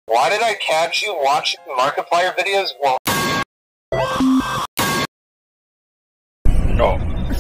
Why did I catch you watching Markiplier videos? Well, No.